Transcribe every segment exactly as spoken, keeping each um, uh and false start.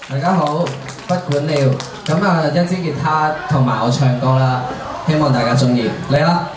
大家好，不管了。咁啊，一支吉他同埋我唱歌啦，希望大家中意。嚟啦！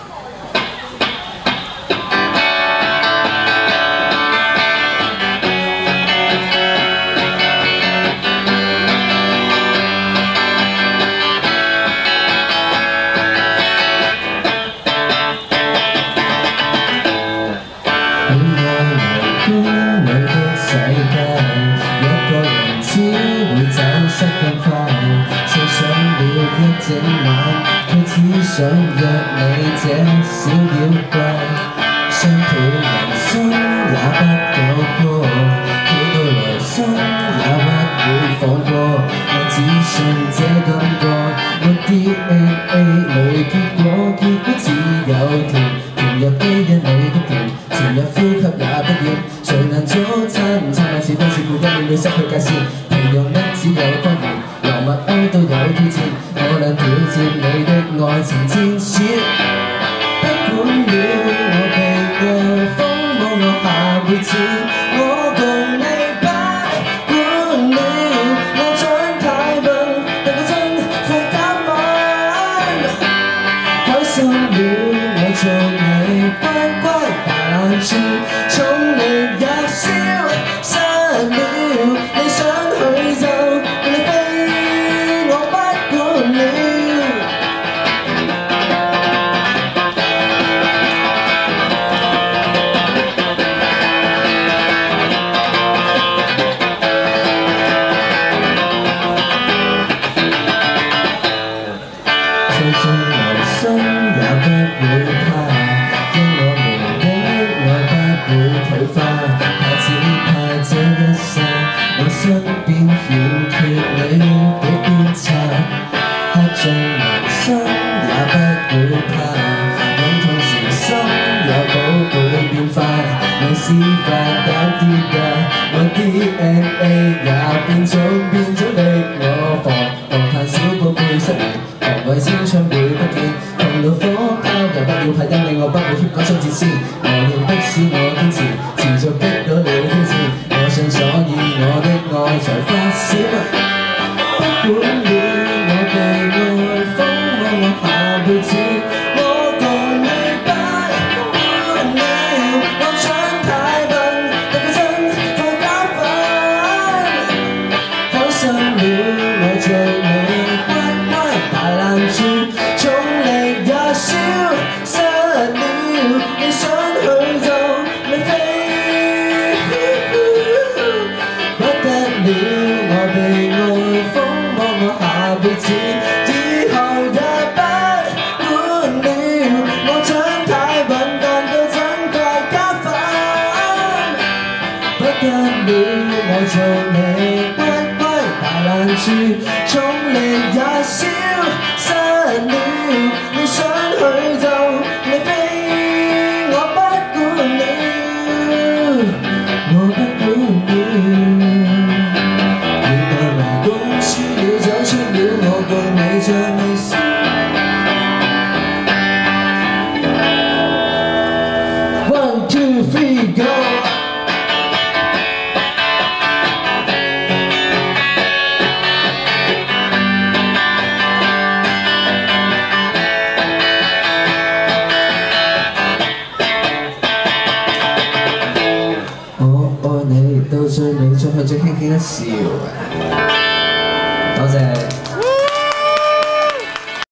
整晚，佢只想約你這小妖怪，雙倍人生也不夠過，幾多來生也不會放過。我只信這感覺，我 D N A 裏結果，結果只有甜，甜入非因你的甜，潛入呼吸也不厭。誰能早餐？餐晚是當是故一秒會失去界線，平庸得只有方言。羅密歐都有挑戰，我能挑戰你的愛情戰士。不管了，我被愛瘋魔，我下輩子我共你不管了。我長太笨，但我真快減慢。開心了，我做你乖乖大懶豬，寵你也消失了。你想去就你飛。生也不會怕，因我們的愛不會退化。怕只怕這一世，我身邊欠缺你的鞭策。喝盡人生也不會怕，諗痛時心有寶貝變化。你司法膽啲㗎，我 D N A 也變種變種的我防防範小寶貝失眠，防衛青春會不見。到火拋又不要怕，因你我不會協講衝戰線。我認迫使我堅持，持續擊倒了挑戰。我信，所以我的愛才發閃。不管了，我被愛瘋魔，我下輩子我共你不管了。我長太笨，但我真快減飯。開心了，我做你乖乖大懶豬。消失了，你想去就你飛，不得了，我被愛瘋魔，我下輩子以後也不管了。我長太笨，但到真快加飯，不得了，我做你乖乖大懶豬，寵你也消失了。你想去就你飛，我不管了，我不管了。原來迷宮輸了，走出了我共你像微笑。One two three go。到最尾，再向最輕輕一笑。